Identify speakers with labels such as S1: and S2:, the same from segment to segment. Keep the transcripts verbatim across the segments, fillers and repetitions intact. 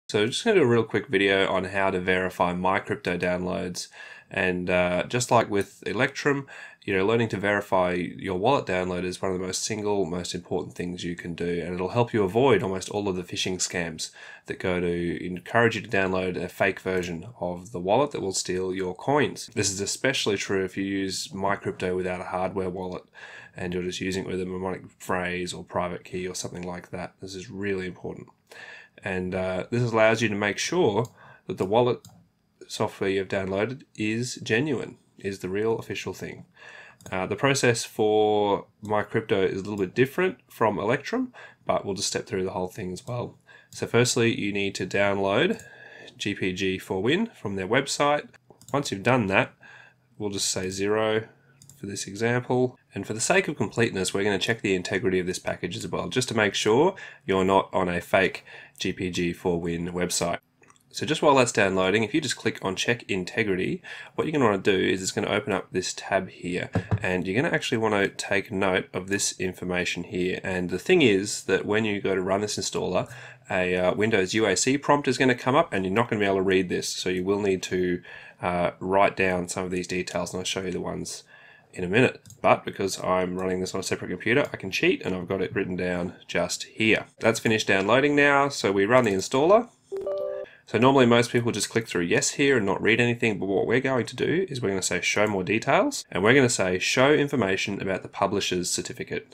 S1: So just going to do a real quick video on how to verify MyCrypto downloads. And uh, just like with Electrum, you know, learning to verify your wallet download is one of the most single, most important things you can do. And it'll help you avoid almost all of the phishing scams that go to encourage you to download a fake version of the wallet that will steal your coins. This is especially true if you use MyCrypto without a hardware wallet and you're just using it with a mnemonic phrase or private key or something like that. This is really important. And uh, this allows you to make sure that the wallet software you've downloaded is genuine, is the real official thing. Uh, the process for MyCrypto is a little bit different from Electrum, but we'll just step through the whole thing as well. So firstly, you need to download G P G four Win from their website. Once you've done that, we'll just say zero for this example. And for the sake of completeness, we're going to check the integrity of this package as well, just to make sure you're not on a fake G P G four Win website. So just while that's downloading, if you just click on check integrity, what you're going to want to do is it's going to open up this tab here, and you're going to actually want to take note of this information here. And the thing is that when you go to run this installer, a uh, Windows U A C prompt is going to come up, and you're not going to be able to read this. So you will need to uh, write down some of these details, and I'll show you the ones in a minute. But because I'm running this on a separate computer, I can cheat, and I've got it written down just here. That's finished downloading now, so we run the installer. So normally most people just click through yes here and not read anything, but what we're going to do is we're going to say show more details, and we're going to say show information about the publisher's certificate.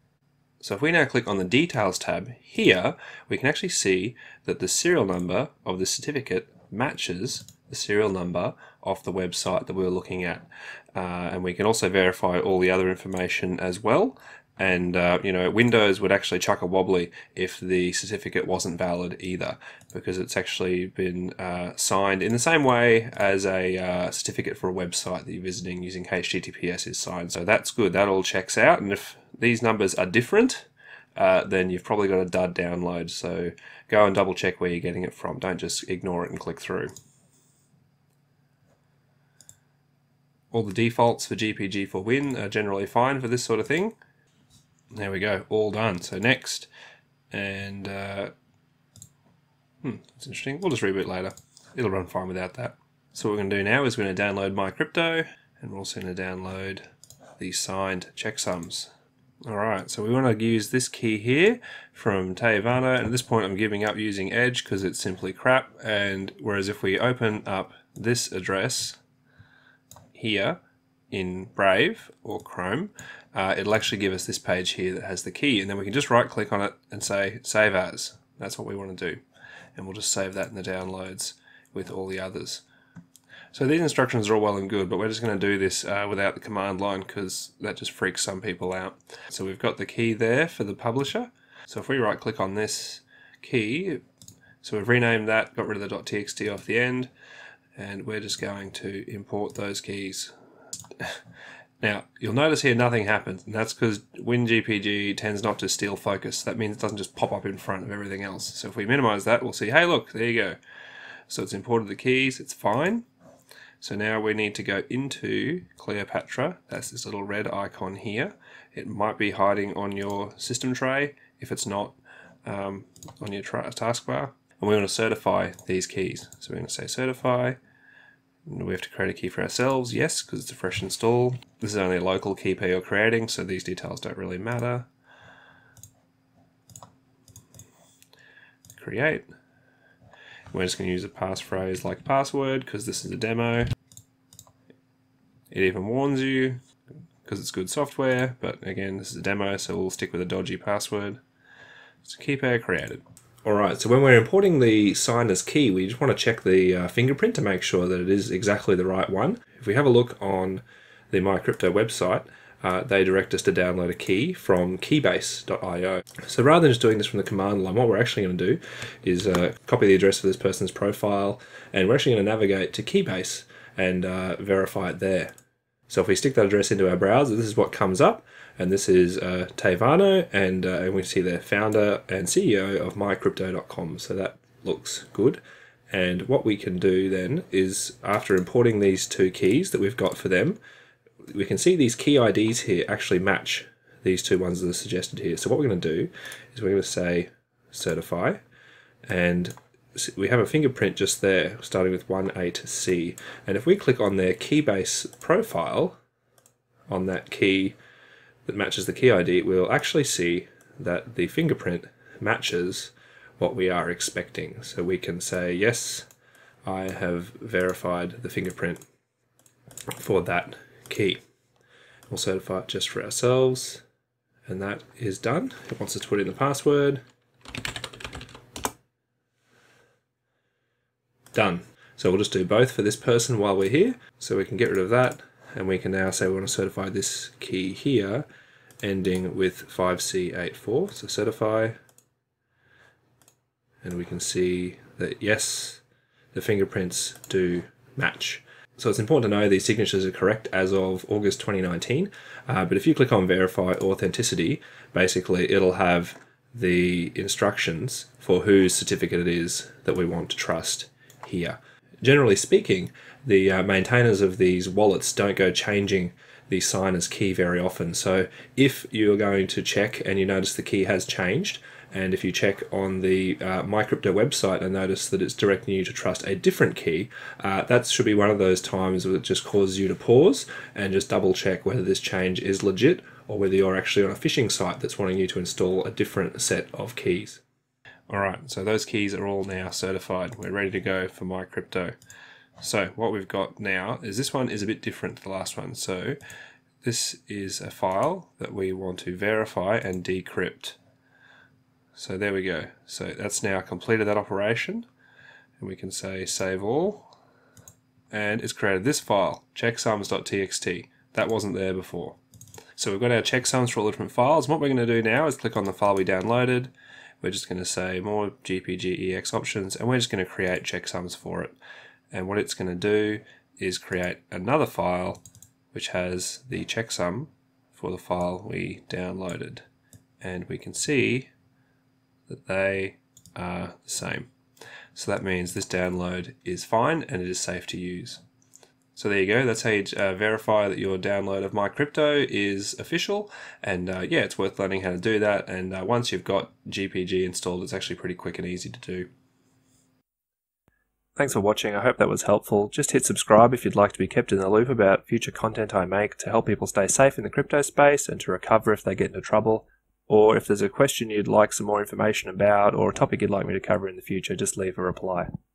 S1: So if we now click on the details tab here, we can actually see that the serial number of the certificate matches the serial number of the website that we were looking at. Uh, and we can also verify all the other information as well. And uh, you know, Windows would actually chuck a wobbly if the certificate wasn't valid either, because it's actually been uh, signed in the same way as a uh, certificate for a website that you're visiting using H T T P S is signed. So that's good, that all checks out. And if these numbers are different, uh, then you've probably got a dud download. So go and double check where you're getting it from. Don't just ignore it and click through. All the defaults for G P G four Win are generally fine for this sort of thing. There we go, all done. So next, and uh, hmm, that's interesting. We'll just reboot later. It'll run fine without that. So what we're going to do now is we're going to download MyCrypto, and we're also going to download the signed checksums. Alright, so we want to use this key here from trezor, and at this point I'm giving up using Edge because it's simply crap. And whereas if we open up this address here in Brave or Chrome, uh, it'll actually give us this page here that has the key, and then we can just right click on it and say save as. That's what we want to do, and we'll just save that in the downloads with all the others. So these instructions are all well and good, but we're just going to do this uh, without the command line because that just freaks some people out. So we've got the key there for the publisher. So if we right click on this key, so we've renamed that, got rid of the .txt off the end, and we're just going to import those keys. Now, you'll notice here nothing happens, and that's because WinGPG tends not to steal focus. That means it doesn't just pop up in front of everything else. So if we minimize that, we'll see, hey look, there you go. So it's imported the keys, it's fine. So now we need to go into Cleopatra. That's this little red icon here. It might be hiding on your system tray. If it's not, um, on your taskbar. And we want to certify these keys. So we're going to say certify. We have to create a key for ourselves, yes, because it's a fresh install. This is only a local key pair you're creating, so these details don't really matter. Create. We're just going to use a passphrase like password because this is a demo. It even warns you because it's good software, but again, this is a demo, so we'll stick with a dodgy password. It's a key pair created. Alright, so when we're importing the sign as key, we just want to check the uh, fingerprint to make sure that it is exactly the right one. If we have a look on the MyCrypto website, uh, they direct us to download a key from keybase dot i o. So rather than just doing this from the command line, what we're actually going to do is uh, copy the address of this person's profile, and we're actually going to navigate to Keybase and uh, verify it there. So if we stick that address into our browser, this is what comes up. And this is uh, trezor, and, uh, and we see their founder and C E O of my crypto dot com. So that looks good. And what we can do then is, after importing these two keys that we've got for them, we can see these key I Ds here actually match these two ones that are suggested here. So what we're going to do is we're going to say certify, and we have a fingerprint just there, starting with one eight C. And if we click on their keybase profile, on that key that matches the key I D, we'll actually see that the fingerprint matches what we are expecting. So we can say, yes, I have verified the fingerprint for that key. We'll certify it just for ourselves, and that is done. It wants us to put in the password. Done. So we'll just do both for this person while we're here. So we can get rid of that, and we can now say we want to certify this key here, ending with five C eight four. So certify, and we can see that yes, the fingerprints do match. So it's important to know these signatures are correct as of August twenty nineteen, uh, but if you click on verify authenticity, basically it'll have the instructions for whose certificate it is that we want to trust here. Generally speaking, the uh, maintainers of these wallets don't go changing the signer's key very often. So if you're going to check and you notice the key has changed, and if you check on the uh, MyCrypto website and notice that it's directing you to trust a different key, uh, that should be one of those times where it just causes you to pause and just double check whether this change is legit or whether you're actually on a phishing site that's wanting you to install a different set of keys. Alright, so those keys are all now certified. We're ready to go for MyCrypto. So what we've got now is this one is a bit different to the last one. So this is a file that we want to verify and decrypt. So there we go. So that's now completed that operation, and we can say save all, and it's created this file, checksums dot T X T. That wasn't there before. So we've got our checksums for all the different files. And what we're going to do now is click on the file we downloaded. We're just going to say more G P G E X options, and we're just going to create checksums for it. And what it's going to do is create another file which has the checksum for the file we downloaded. And we can see that they are the same. So that means this download is fine and it is safe to use. So there you go, that's how you uh, verify that your download of MyCrypto is official, and uh, yeah, it's worth learning how to do that, and uh, once you've got G P G installed, it's actually pretty quick and easy to do. Thanks for watching, I hope that was helpful. Just hit subscribe if you'd like to be kept in the loop about future content I make to help people stay safe in the crypto space and to recover if they get into trouble. Or if there's a question you'd like some more information about or a topic you'd like me to cover in the future, just leave a reply.